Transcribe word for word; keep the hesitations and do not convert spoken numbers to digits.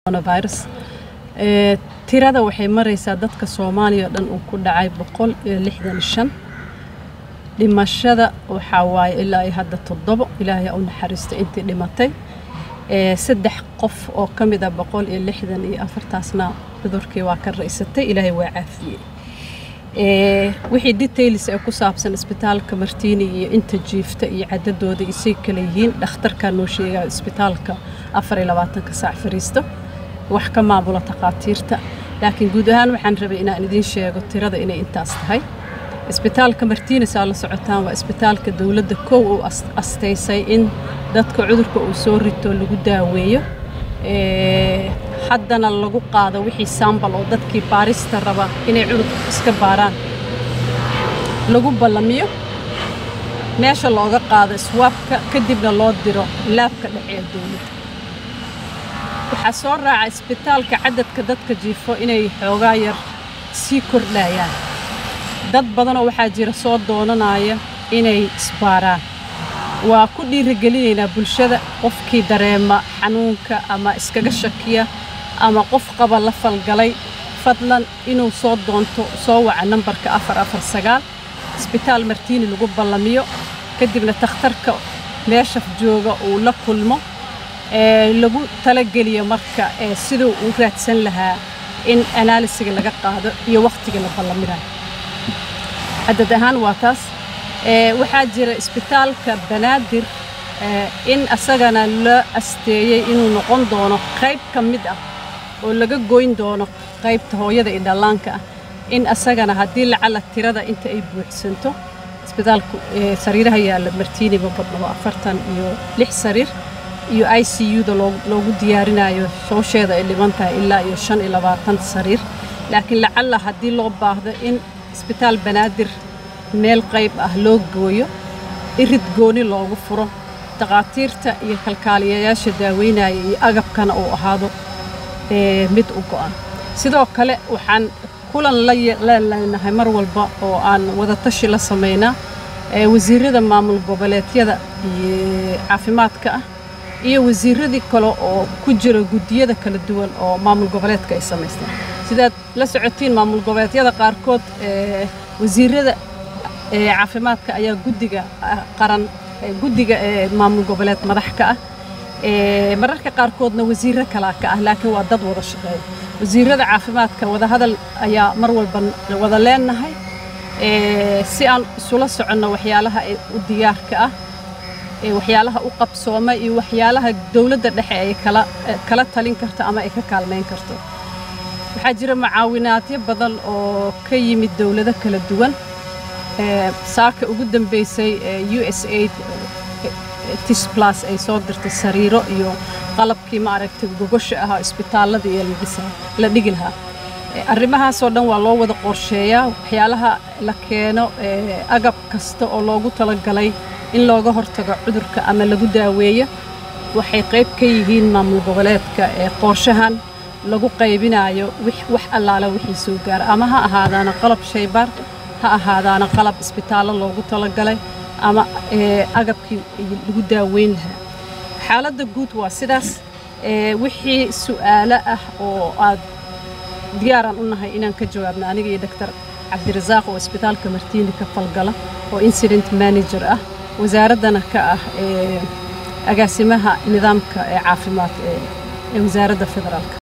coronavirus ee tirada waxay maraysaa dadka Soomaaliya dhan uu ku dhacay boqol iyo lixdan iyo shan dhimashada waxa waay ilaa ay hadda toddoba ilaahay u naxariisto intii dhimatay ee saddex qof oo kamid ah boqol iyo lixdan iyo afar taasna cudurkii waa ka raysatay ilaahay waa caafiyay ee wixii details ee ku saabsan isbitaalka Martini iyo inta jiifta iyo cadadooda isay kala yihiin dhakhtarka noo sheegay isbitaalka afar iyo labaatan saac fariisto wax ka maamula taqaatiirta laakiin guud ahaan waxaan rabay inaan idin sheego tirada inay intaas tahay isbitaalka Martini saala socotaan waa isbitaalka dawladda koow oo asteysay in dadka cudurka uu soo rito lagu daaweeyo ee haddana lagu qaado wixii sample oo dadkii baarista raba inay cudurka iska baaraan lagu ballamiyo meesha looga qaado swabka kadibna loo diro laabka dhaxee dawladda waxa soo raacay isbitaalka cadadka dadka jiifo inay xoogaa yar sii kordhayaan dad badan oo waxa jira soo doonanaya inay isbaaraan waa ku dhiirigelinayna bulshada qofkii dareema xanuunka ama iskaga shakiya ama qof qaba la falgalay fadlan inuu soo doonto soo waca nambarka afar afar sagaal isbitaal Martini lagu ballamiyo kadibna takhtarka meesha jooga uu la kulmo ee lagu tala geliyo marka ee sidoo uu raadsan lahaa in analysis laga qaado iyo waqtiga la ballaminayo عدد أهان واتاس waxaa jira isbitaalka Banaadir in asagana la asteeyay inuu noqon doono qayb kamid ah oo laga goyn doono qaybta hooyada ee dhalaanka ah in asagana hadii la cala tirada inta ay buuxsanto isbitaalku sariiraha yaala Martini badno afartan iyo lix sariir iyo I C U da loogu diyaarinayo showsheeda ay dhimantahay ilaa iyo shan iyo labaatan sariir laakiin la cala hadii loo baahdo in isbitaal Banaadir meel qayb ah loo gooyo irid gooni loogu furo taqaatiirta iyo kalkaaliyayaasha daaweynaya iyo agabkana uu ahaado ee mid u go'an sidoo kale waxaan kulan la leeyahay mar walba oo aan wada tashi la sameeyna ee wasiirada maamul goboleedyada iyo caafimaadka ah iyo wasiiradii kale oo ku jira gudiyada kala duwan oo maamul goboleedka ay sameystaan sidaad la socotiin maamul goboleedyada qaarkood ee wasiirada ee caafimaadka ayaa gudiga qaran gudiga ee maamul goboleed madax ka ah ee mararka qaarkoodna wasiirro kala ka ah laakiin waa dad wada shaqeeya wasiirada caafimaadka wada hadal ayaa mar walba wada leenahay ee si aan isula soconno waxyaalaha u diyaarka ah ee waxyaalaha u qabsooma iyo waxyaalaha dawladda dhexe ay kala kala talin karto ama ay ka kaalmeyn karto waxaa jira macaawinaadyo badan oo ka yimid dawlado kala duwan ee saaka ugu dambeysay U S A I D Tis Plus ay soo dirtay sariiro iyo qalabkii ma aragtay gogosha ah isbitaalada iyo la dhigi lahaa arrimahaas oo dhan waa loo wada qorsheeyaa waxyaalaha la keeno agab kasta oo loogu talagalay in looga hortago cudurka ama lagu daaweeyo waxay qayb ka yihiin maamul goboleedka ee qorshahan lagu qaybinayo wax allaala wixii soo gaar ama ha ahaadana qalab shaybaar ha ahaadana qalab isbitaal loogu talagalay ama ee agabkii lagu daaweyn lahaa xaaladda guud waa sidaas ee wixii su'aalo ah oo aad diyaaran u nahay inaan ka jawaabno aniga iyo Dr. Cabdirasaaq oo isbitaalka Martini ka falgala oo incident manager ah wasaaradana ka ah ee agaasimaha nidaamka ee caafimaad ee wasaaradda federaalka